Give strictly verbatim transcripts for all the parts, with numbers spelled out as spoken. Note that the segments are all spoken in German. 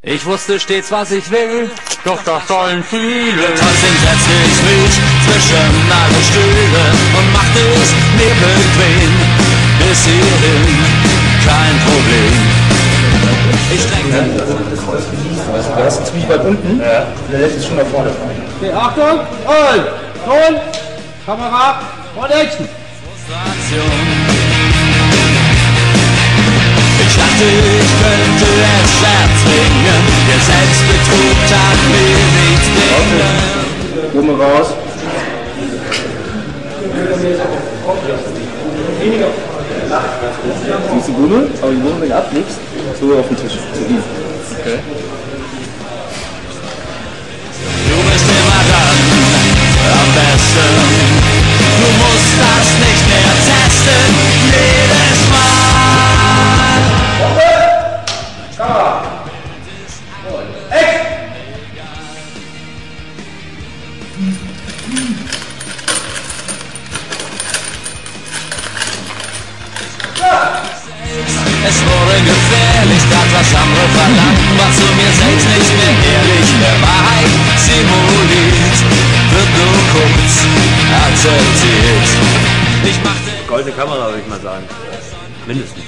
Ich wusste stets, was ich will, doch das sollen viele. Trotzdem setzte ich mich zwischen alle Stühle und machte es mir bequem. Bis hierhin kein Problem. Ich drängte. Du hast ziemlich weit unten, ja. Der lässt es schon nach vorne fallen. Okay, Achtung, und, Ton, Kamera, und Action. Ich dachte, ich könnte es erzwingen. Der Selbstbetrug tat mir nichts bringen. Gumme raus. Siehst du Gumme? Aber die Gumme, wenn du ablegst, so auf den Tisch. Zu ihm. Okay. Du bist immer dann am besten. Du musst das nicht mehr testen. Jedes Mal. Kamera. Action. Es wurde gefährlich, tat was andere verlangen, war zu mir selbst nicht mehr ehrlich. Der Wahrheit simuliert, wird nur kurz akzeptiert. Ich machte goldene Kamera, würde ich mal sagen. Mindestens.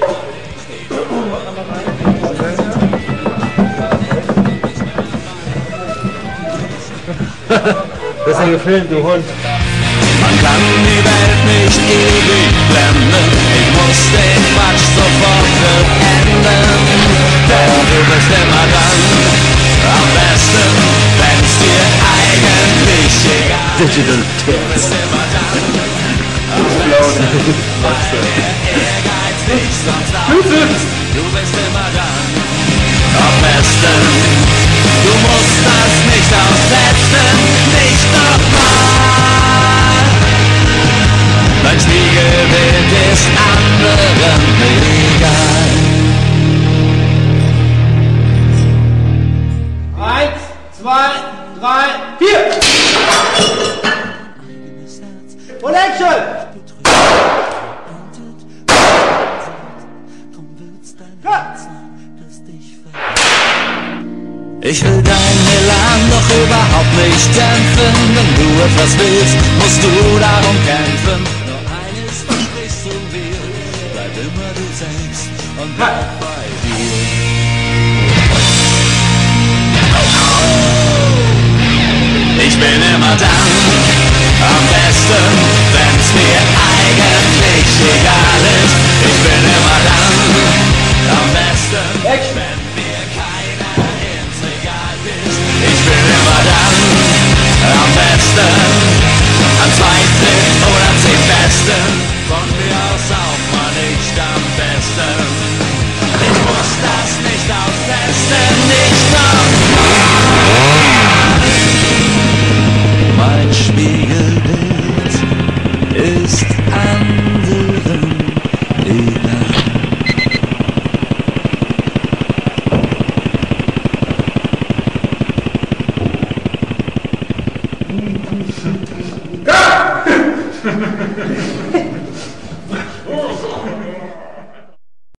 Das ist ja gefilmt, du Hund. Man kann die Welt nicht ewig blenden. Ich muss den Quatsch sofort beenden. Denn du bist immer dann am besten, wenn's dir eigentlich egal ist. Digital Du bist immer dann am besten, weil der Ehrgeiz dich sonst aufhört. Du bist immer dann am besten. Du musst das nicht aussetzen, nicht nochmal. Mein Spiegelbild ist anderen egal. Eins, zwei, drei, vier. Und Action. Ich will deinen Elan doch überhaupt nicht dämpfen. Wenn du etwas willst, musst du darum kämpfen. Nur eines versprichst du mir, bleib immer du selbst und bleib bei dir. Ich bin immer dann am besten, wenn's mir eigentlich egal ist. Ich bin immer dann am besten, wenn mir keiner ins Regal ist. Ich bin immer dann am besten, am zweiten oder zehn besten. Von mir aus auch mal nicht am besten. Ich muss das nicht austesten, nicht nochmal. Mein Spiegelbild ist anderen egal. Go!